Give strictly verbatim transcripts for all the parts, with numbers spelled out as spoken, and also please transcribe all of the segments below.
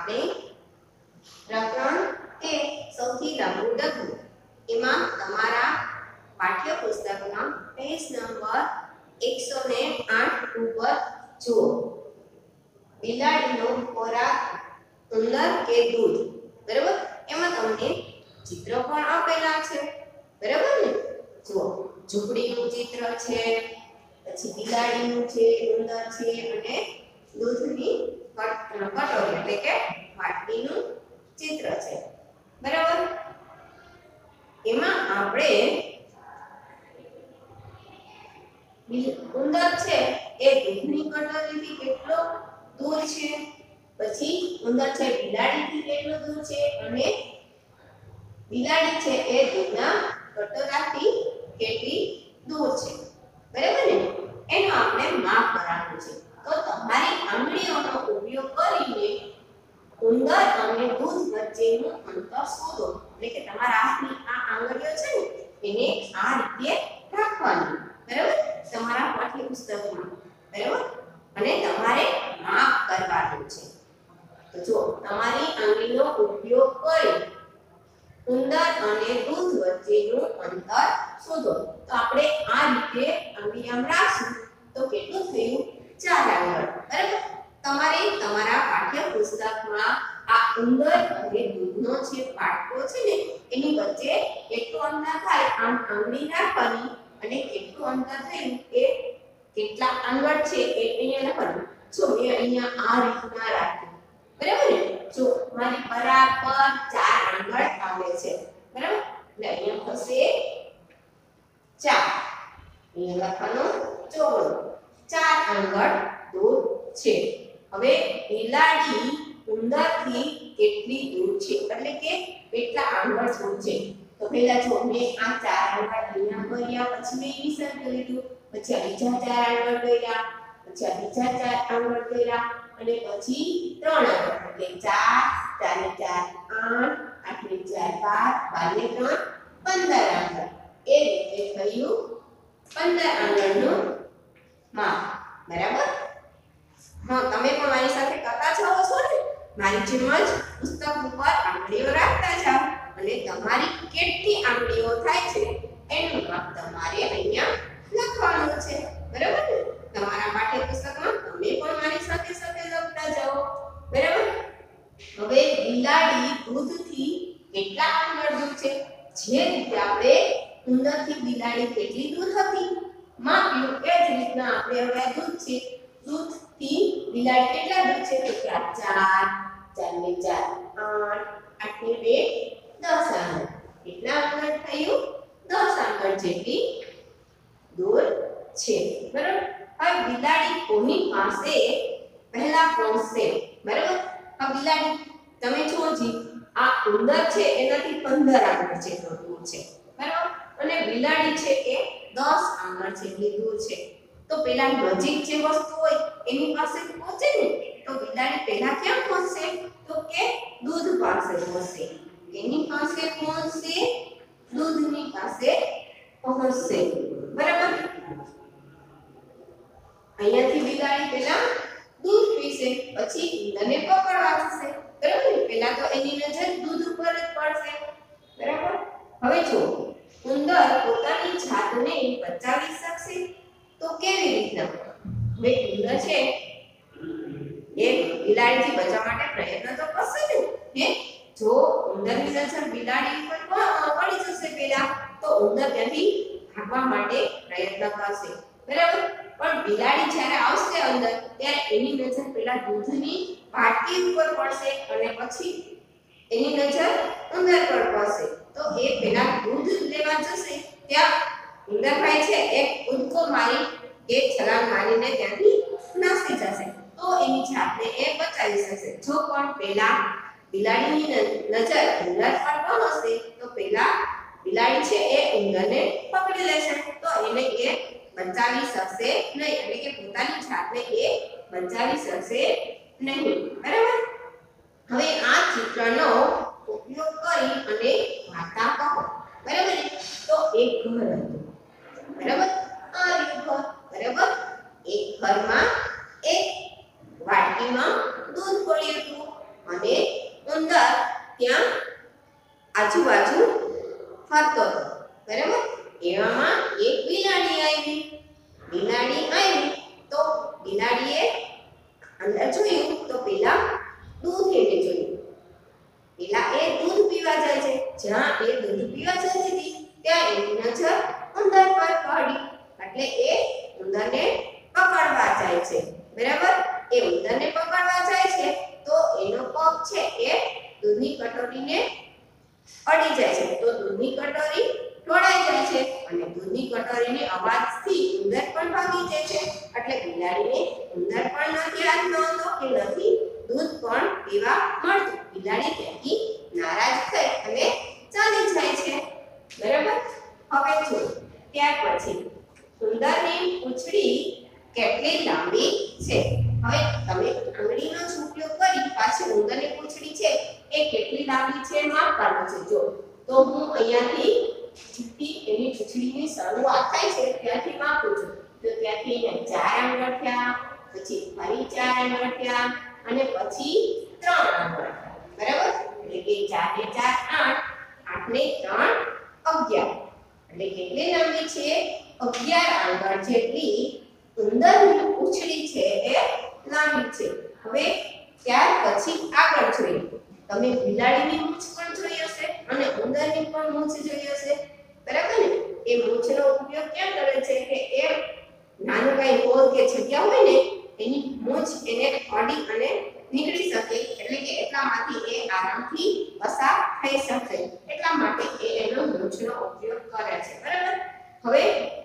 આપણે પ્રકરણ કે સૌથી લાંબુ ડગલું એમાં તમારા પાઠ્યપુસ્તકના પેજ નંબર એકસો આઠ ઉપર જુઓ. બિલાડીનો ખોરાક ઉંદર કે દૂધ, બરાબર? એમાં તમને ચિત્ર પણ આપેલા છે, બરાબર ને? જુઓ, ઝૂંપડીનું ચિત્ર છે, પછી બિલાડીનું છે, ઉંદર છે અને દૂધની કટોરી એટલે કે વાટકીનું ચિત્ર છે, બરાબર? એમાં આપણે ઉંદર છે એ દૂધની કટોરીથી કેટલો દૂર છે, પછી ઉંદર છે બિલાડીથી કેટલો દૂર છે અને બિલાડી છે એ દૂધના કટોરાથી કેટલી દૂર છે, બરાબર ને? એનો આપણે માપ કરવાનું છે. તો તમારી આંગળીઓનો ઉપયોગ કરીને ઉંદર અને દૂધ વચ્ચેનું અંતર શોધો. એટલે કે તમારા હાથની આ આંગળીઓ છે ને એને આ રીતે રાખવાની, બરાબર? તમારા પાઠ્યપુસ્તકમાં, બરાબર? અને તમારે માપ કરવાનું છે. તો જો તમારી આંગળીનો ઉપયોગ કરી ઉંદર અને દૂધ વચ્ચેનું અંતર શોધો. તો આપણે આ રીતે આંગળી આમ રાખશું તો કેટલું થયું? ચાર આંગળ, બરાબર? તમારે તમારા પાઠ્યપુસ્તકમાં આ ઉંદર અને દૂધનો જે પાટકો છે ને એની વચ્ચે કેટલું અંતર થાય આમ આંગળી રાખવાની અને કેટલું અંતર થયું એ કેટલા આંગળ છે એ અહીંયા લખવાનું. જો મેં અહીંયા આ રીતના રાખ્યું, બરાબર ને? જો મારી બરાબર ચાર આંગળ આવે છે, બરાબર? એટલે અહીંયા થશે ચાર. અહીંયા લખવાનું ચોગડો, ચાર આંગળ દૂર છે. હવે બિલાડી ઉંદરથી કેટલી દૂર છે એટલે કે કેટલા આંગળ દૂર છે? તો પહેલા જો મેં આ ચાર આંગળ અહીંયા કર્યા, પછી મેં નિશાન કર્યું, પછી આ બીજા ચાર આંગળ કર્યા, પછી આ બીજા ચાર આંગળ કર્યા અને પછી ત્રણ આંગળ એટલે ચાર, ચાર ને ચાર આઠ, આઠ ને ચાર બાર, બાર ને ત્રણ પંદર આંગળ. એ રીતે થયું પંદર આંગળનું માપ, બરાબર? હા, તમે પણ મારી સાથે કરતા જાઓ છો ને? મારી જેમ જ પુસ્તક ઉપર આંગળીઓ રાખતા જાઓ અને તમારી કેટલી આંગળીઓ થાય છે એનું માપ તમારે અહીંયા લખવાનું છે, બરાબર ને? તમારા પાઠ્યપુસ્તકમાં તમે પણ મારી સાથે સાથે લખતા જાઓ, બરાબર? હવે બિલાડી દૂધથી કેટલા આંગળ દૂર છે? જે રીતે આપણે ઉંદરથી બિલાડી કેટલી દૂર હતી માપ્યું એ જ રીતના આપણે હવે દૂધ છે દૂધથી બિલાડી કેટલા દૂર છે? તો ચાર, ચાર ને ચાર આઠ, આઠ ને બે દસ આંગળ. કેટલા આંગળ થયું? દસ આંગળ જેટલી દૂર છે, બરાબર? હવે બિલાડી કોની પાસે પહેલા પહોંચશે, બરાબર? હવે બિલાડી તમે જોજી આ ઉંદર છે એનાથી પંદર આંગળ જેટલો દૂર છે, બરાબર? અને બિલાડી છે એ દસ આંગળ જેટલી દૂર છે. તો પેલા નજીક જે વસ્તુ હોય એની પાસે પહોંચે ને, તો બિલાડી પહેલા ક્યાં પહોંચશે? તો કે દૂધ પાસે પહોંચશે. એની પાસે પહોંચશે, દૂધની પાસે પહોંચશે, બરાબર? અહીંયાથી બિલાડી પહેલા દૂધ પીશે, પછી ઉંદરને પકડવા જશે, બરાબર? પહેલા તો એની નજર દૂધ ઉપર જ પડશે, બરાબર? હવે જો ઉંદર પોતાની જાતને બચાવી શકશે તો કેવી રીતના? હવે ઉંદર છે એ બિલાડીથી બચવા માટે પ્રયત્ન તો કરશે ને, હે? જો ઉંદરની નજર બિલાડી ઉપર પડી જશે પહેલા તો ઉંદર ત્યાંથી ભાગવા માટે પ્રયત્ન કરશે, બરાબર? પણ બિલાડી જ્યારે આવશે અંદર ત્યારે એની નજર પહેલા દૂધની વાટકી ઉપર પડશે અને પછી એની નજર ઉંદર પર પડશે. તો એ પહેલા દૂધ લેવા જશે ત્યાં ઉંદરભાઈ છે એક કૂદકો મારી એક છલાંગ મારીને ત્યાંથી નાસી જશે. તો એની જાતને એ બચાવી શકશે. જો પણ પહેલા બિલાડીની નજર ઉંદર પર પહોંચશે તો પહેલા બિલાડી છે એ ઉંદરને પકડી લેશે, તો એને એ બચાવી શકશે નહીં, એટલે કે પોતાની જાતને એ બચાવી શકશે નહીં, બરાબર? હવે આ ચિત્રનો ઉપયોગ કરી અને વાર્તા કહો, બરાબર? તો એક ઘર હતું, બરાબર? આ રહ્યું ઘર, બરાબર? એક ઘરમાં એક વાટકીમાં દૂધ પડ્યું હતું અને કપ છે એ દૂધની કટોરીને અડી જાય છે તો દૂધની કટોરી ઢોળાઈ જાય છે અને દૂધની કટોરીની અવાજથી ઉંદર પણ ભાગી જાય છે એટલે બિલાડીને ઉંદર પણ નથી યાદ નહોતો કે નથી દૂધ પણ પીવા મળતું બિલાડી ત્યાંથી નારાજ થઈ અને ચાલી જાય છે બરાબર હવે જો ત્યાર પછી ઉંદરની પૂંછડી કેટલી લાંબી છે હવે તમે આંગળીનો જ ઉપયોગ કરી પાછી ઉંદરની પૂંછડી છે એ કેટલી લાંબી છે માપવાનું છે જો તો હું અહીંયાથી જેથી એની પૂંછડીની શરૂઆત થાય છે ત્યાંથી માપું છું તો ત્યાંથી અહીંયા ચાર આંગળ થયા પછી ફરી ચાર આંગળ થયા અને પછી ત્રણ આંગળ બરાબર એટલે કે ચાર ને ચાર આઠ આઠ ને ત્રણ અગિયાર એટલે કેટલી લાંબી છે અગિયાર આંગળ જેટલી ઉંદરની પૂંછડી છે એ લાંબી છે હવે ત્યાર પછી આગળ જોઈએ તમે બિલાડીની મૂછ પણ જોઈ હશે અને ઉંદરની પણ મૂછ જોઈ હશે બરાબર ને એ મૂછનો ઉપયોગ ક્યાં કરે છે કે એ નાનું કઈ હોલ કે જગ્યા હોય ને એની મૂછ એને અડી અને નીકળી શકે એટલે કે એટલામાંથી એ આરામથી પસાર થઈ શકે એટલા માટે એ એનો મૂછનો ઉપયોગ કરે છે બરાબર હવે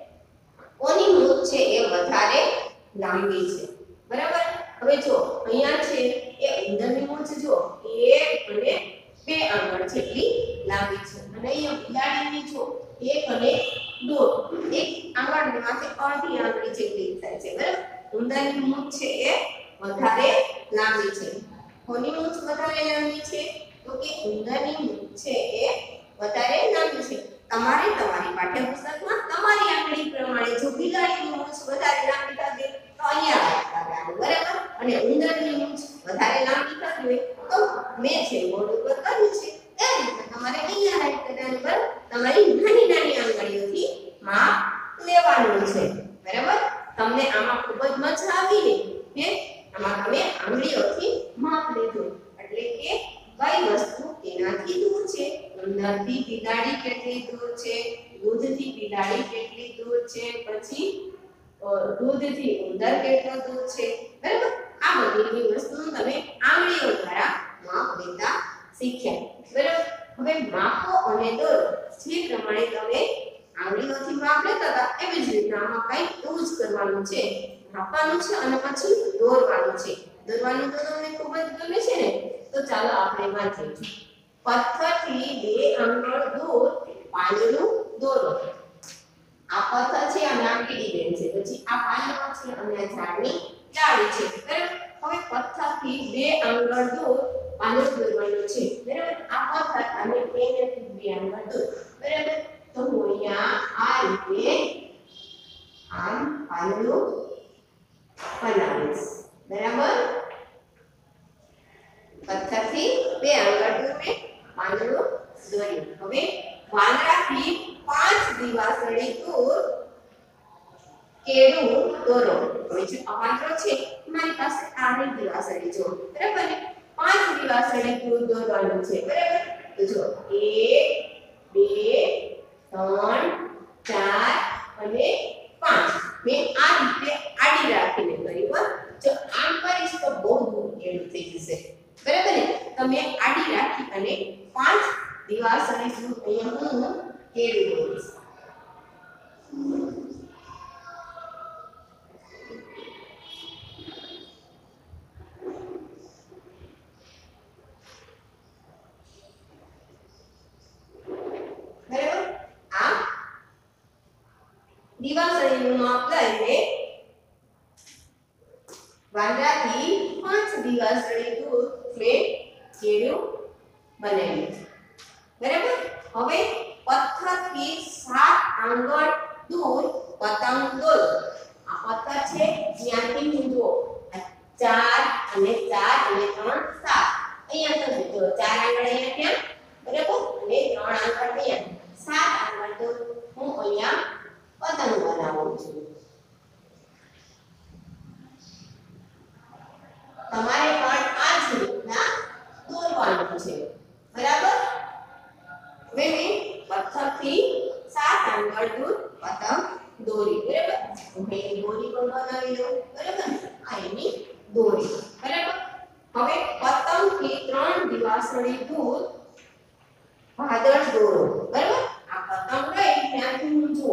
કોની મૂછ છે એ વધારે લાંબી છે બરાબર હવે જો અહીંયા છે એ ઉંદરની મૂછ જો એક અને બે આંગળ જેટલી લાંબી છે અને અહીંયા બિલાડીની જો એક અને દોઢ એક આંગળની માથે અડધી આંગળી જેટલી થાય છે બરાબર ઉંદરની મૂછ છે એ વધારે લાંબી છે કોની મૂછ વધારે લાંબી છે તો કે ઉંદરની મૂછ છે એ વધારે લાંબી છે તમારે તમારી પાઠ્યપુસ્તકમાં તમારી આંગળી પ્રમાણે જો બિલાડીની મૂછ વધારે લાંબી થશે તો અહીંયા લગાડવાનું બરાબર અને ઉંદરની મૂછ વધારે લાંબી થતી હોય તો મેં જે બોર્ડ ઉપર કર્યું છે એ રીતે તમારે અહીંયા રાઈટ કરવાનું બરાબર તમારી નાની નાની આંગળીઓથી માપ લેવાનું છે બરાબર તમને આમાં ખૂબ જ મજા આવી ને હે આમાં તમે આંગળીઓથી માપ લીધું એટલે કે કઈ વસ્તુ તેનાથી દૂર છે ઉંદરથી બિલાડી કેટલી દૂર છે દૂધથી બિલાડી કેટલી દૂર છે પછી દૂધથી ઉંદર કેટલો દૂર છે બરાબર આ બધી વસ્તુ તમે આંગળીઓ દ્વારા માપ લેતા શીખ્યા બરાબર હવે માપો અને દોરો જે પ્રમાણે તમે આંગળીઓથી માપ લેતા હતા એવી જ રીતના આમાં કંઈક એવું જ કરવાનું છે માપવાનું છે અને પછી દોરવાનું છે દોરવાનું તો તમને ખૂબ જ ગમે છે ને તો ચાલો આપણે વાંચીએ પથ્થરથી બે આંગળ દૂર પાંદડું દોરો આ પથ્થર છે અને આ કીડી બેન છે પછી આ પાંદડો છે અને આ ઝાડની ડાળી છે બરાબર હવે પથ્થરથી બે આંગળ દૂર પાંદડું દોરવાનું છે બરાબર આ પથ્થર અને એનાથી બે આંગળ દૂર બરાબર તો હું અહીંયા આ રીતે આમ પાંદડું બનાવીશ બરાબર પથ્થરથી બે આંગળ દૂર મેં પાંદડું દોર્યું હવે વાંદરાથી પાંચ દિવાસળી દૂર કેળું દોરો હવે જો આ વાંદરો છે મારી પાસે આ દિવાસળી જો બરાબર ને પાંચ દિવાસળી દૂર દોરવાનું છે બરાબર તો જો એક બે ત્રણ ચાર અને પાંચ મેં આ રીતે આડી રાખીને કરી પણ જો આમ કરીશ તો બહુ દૂર કેળું થઈ જશે બરાબર ને તમે આડી રાખી અને પાંચ દિવાસળી દૂર અહીંયા હું કેળું દોરીશ બરાબર આ દિવાસળીનું માપ લઈને વાંદરાથી પાંચ દિવાસળી દૂર મેં કેળું બનાવ્યું બરાબર હવે પથ્થરથી સાત આંગળ દૂર પતંગ દોરો આ પથ્થર છે ત્યાંથી હું જુઓ ચાર અને ચાર અને ત્રણ સાત અહીંયા તો જો ચાર આંગળ અહીંયા ત્યાં બરાબર અને ત્રણ આંગળ અહીંયા સાત આંગળ તો હું અહીંયા પતંગ બનાવું છું તમારે પણ આ જ રીતના દોરવાનું છે બરાબર હવે મેં પથ્થરથી સાત આંગળ દૂર પતંગ દોરી બરાબર હું એની દોરી પણ બનાવી લઉં બરાબર આ એની દોરી બરાબર હવે પતંગથી ત્રણ સળી દૂર વાદળ દોરો બરાબર આ પતંગ લઈ ત્યાંથી હું જો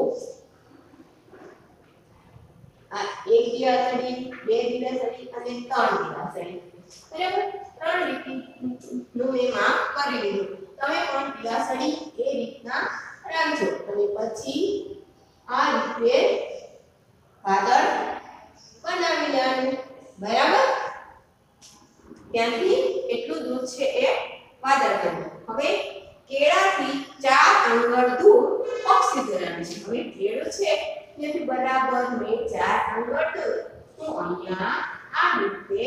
આ એક દિવાસળી બે દિવાસળી અને ત્રણ દિવાસળી બરાબર ત્રણ લીટીનું મેં માપ કરી લીધું તમે પણ દિવાસળી એ રીતના રાખજો અને પછી આ રીતે વાદળ બનાવી લેવાનું બરાબર ત્યાંથી કેટલું દૂર છે એ વાદળ બન્યું હવે કેળાથી ચાર આંગળ દૂર પક્ષી દોરવાનું છે હવે કેળું છે ત્યાંથી બરાબર મેં ચાર આંગળ દૂર તો અહીંયા આ રીતે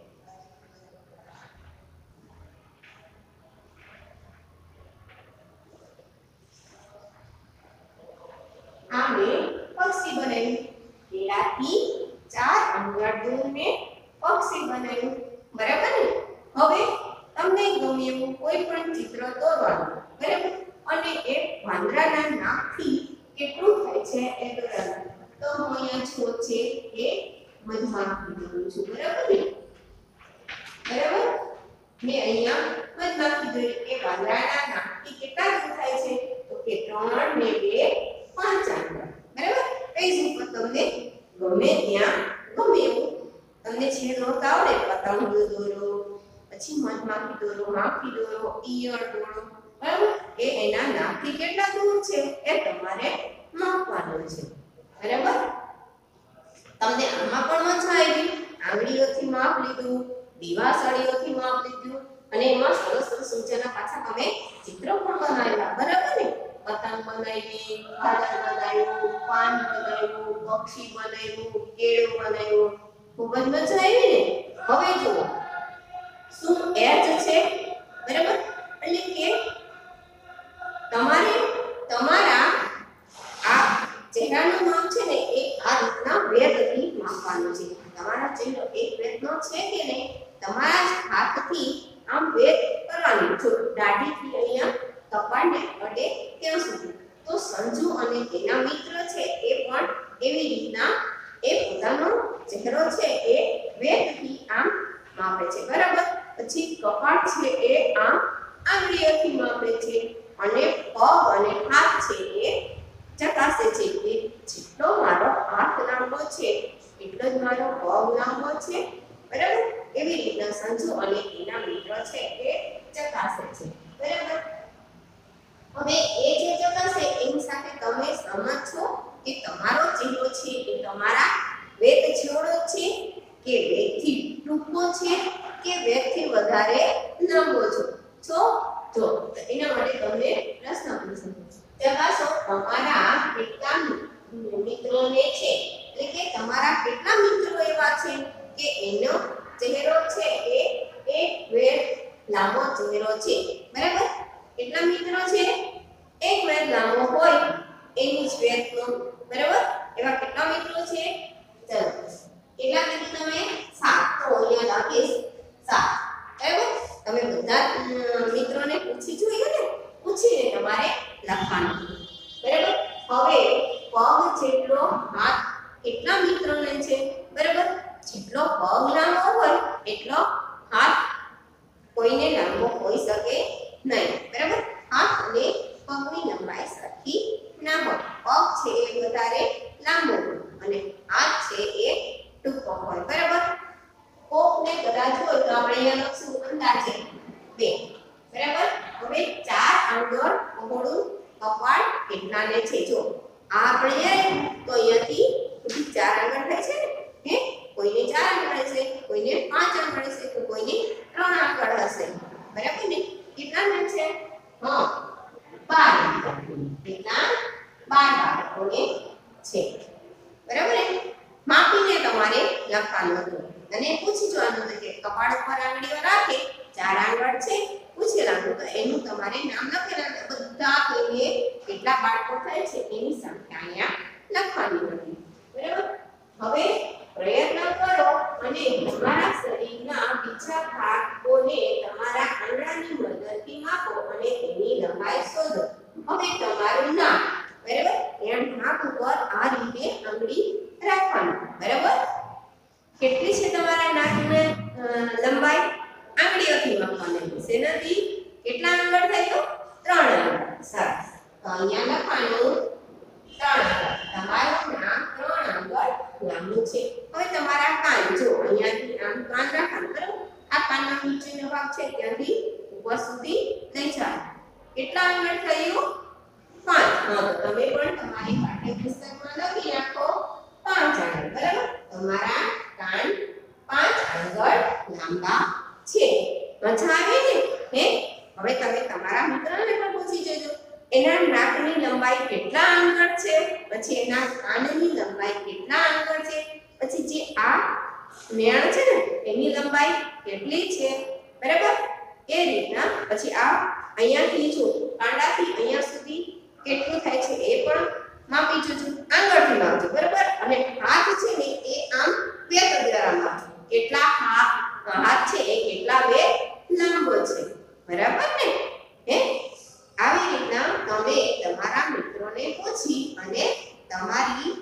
આ મેં પક્ષી બનાવ્યું કેળાથી ચાર આંગળ દૂર મેં પક્ષી બનાવ્યું બરાબર ને હવે તમને ગમે એવું કોઈ પણ ચિત્ર દોરવાનું બરાબર અને એ વાંદરાના નાકથી કેટલું થાય છે એ દોરવાનું તો હું અહીંયા છો છે એ મધમાખી દોરું છું બરાબર ને બરાબર મેં અહીંયા મધમાખી દોરી એ વાંદરાના નાકથી કેટલા દૂર થાય છે તો કે ત્રણ ને બે પાંચ આંગળ બરાબર પેજ ઉપર તમને ગમે ત્યાં ગમે એવું તમને જે દોરતા આવડે પતંગ દોરો પછી મધમાખી દોરો માખી દોરો ઈયળ દોરો બરાબર એ એના નાકથી કેટલા દૂર છે એ તમારે માપવાનું છે બરાબર તમને આમાં પણ મજા આવી આંગળીઓથી માપ લીધું દિવાસળીઓથી માપ લીધું અને એમાં સરસ સરસ ઊંચાના પાછા તમે ચિત્રો પણ બનાવ્યા બરાબર ને પતંગ બનાવી વાદળ બનાવ્યું પાન બનાવ્યું પક્ષી બનાવ્યું કેળું બનાવ્યું ખૂબ જ મજા આવી ને હવે જુઓ શું એચ છે બરાબર એટલે કે તમારે તમારા આ ચહેરાનું માપ છે ને એ આ રીતના વેદથી માપવાનું છે તમારા ચહેરો એક વેદનો છે કે નહીં તમારા હાથથી આમ વેદ કરવાનું જો દાઢીથી અહીંયા કપાળને અડે ત્યાં સુધી તો સંજુ અને તેના મિત્ર છે એ પણ એવી રીતના એ પોતાનો ચહેરો છે એ વેદથી આમ માપે છે બરાબર પછી કપાળ છે એ આમ આંગળીઓથી માપે છે અને પગ અને હાથ છે એ ચકાસે છે કે જેટલો મારો હાથ લાંબો છે એટલો જ મારો પગ લાંબો છે બરાબર એવી રીતના સંજુ અને તેના મિત્ર છે એ ચકાસે છે બરાબર હવે એ જે ચકાસે એની સાથે તમે સમજો કે તમારો ચહેરો છે એ તમારા વેદ જેવડો છે કે વેદથી ટૂંકો છે કે વેદથી વધારે લાંબો છે છો જો તો એના માટે તમને પ્રશ્ન પૂછું ચકાસો તમારા કેટલા મિત્રોને છે એટલે કે તમારા કેટલા મિત્રો એવા છે કે એનો ચહેરો છે એ એક વેદ લાંબો ચહેરો છે બરાબર કેટલા મિત્રો છે એક વેદ લાંબો હોય એની જ વેદનો બરાબર એવા કેટલા મિત્રો છે ચલો કેટલા કીધું તમે સાત તો અહીંયા લખીશ સાત બરાબર તમે બધા મિત્રોને પૂછી જોઈએ ને પૂછીને તમારે લખવાનું બરાબર હવે પગ જેટલો હાથ કેટલા મિત્રોને છે બરાબર જેટલો પગ લાંબો હોય એટલો હાથ કોઈને લાંબો હોઈ શકે નહીં બરાબર હાથ અને પગની લંબાઈ સરખી ના હોય પગ છે એ વધારે લાંબો હોય અને હાથ છે એ ટૂંકો હોય બરાબર કોકને કદાચ હોય તો આપણે અહીંયા લખશું અંદાજે બે બરાબર હવે ચાર આંગળ પહોળું કપાળ કેટલાને છે જો આ આપણે તો અહીંયાથી સુધી ચાર આંગળ થાય છે ને હે કોઈને ચાર આંગળ હશે કોઈને પાંચ આંગળ હશે તો કોઈને ત્રણ આંગળ હશે બરાબર ને કેટલાને છે હા બાર કેટલા બાર બાળકોને છે બરાબર ને માપીને તમારે લખવાનું હતું અને પૂછી જોવાનું હતું કે કપાળ ઉપર આંગળીઓ રાખે ચાર આંગળ છે પૂછેલાનું તો એનું તમારે નામ લખેલા બધા કોઈને કેટલા બાળકો થાય છે એની સંખ્યા અહીંયા લખવાની હતી બરાબર હવે પ્રયત્ન કરો અને તમારા શરીરના બીજા ભાગોને તમારા આંગળાની મદદથી માપો અને તેની લંબાઈ શોધો હવે તમારું નામ બરાબર એમ નાક ઉપર આ રીતે આંગળી રાખવાની બરાબર કેટલી છે તમારા નાકની લંબાઈ આંગળીઓથી માપવાની છે નથી ઉપર સુધી લઈ જાય. કેટલા આંગળ થયું? પાંચ. હા તો તમે પણ તમારી પાઠ્યપુસ્તકમાં લખી નાખો પાંચ આંગળ. બરાબર? તમારા કાન પાંચ આંગળ લાંબા છે. મજા આવે ને? હે હવે તમે તમારા મિત્રને પણ પૂછી જોજો એના નાકની લંબાઈ કેટલા આંગળ છે, પછી એના કાનની લંબાઈ કેટલા આંગળ છે, પછી જે આ મેણ છે ને એની લંબાઈ કેટલી છે. બરાબર? એ રીતના પછી આ અહીંયાથી જો કાંડાથી અહીંયા સુધી કેટલું થાય છે એ પણ માપી જોજો. આંગળથી માપજો. બરાબર? અને હાથ છે ને એ આમ બે દ્વારા માપજો. કેટલા હાથ હાથ છે એ કેટલા બે લાંબો છે. બરાબર ને? હે આવી રીતના તમે તમારા મિત્રોને પૂછી અને તમારી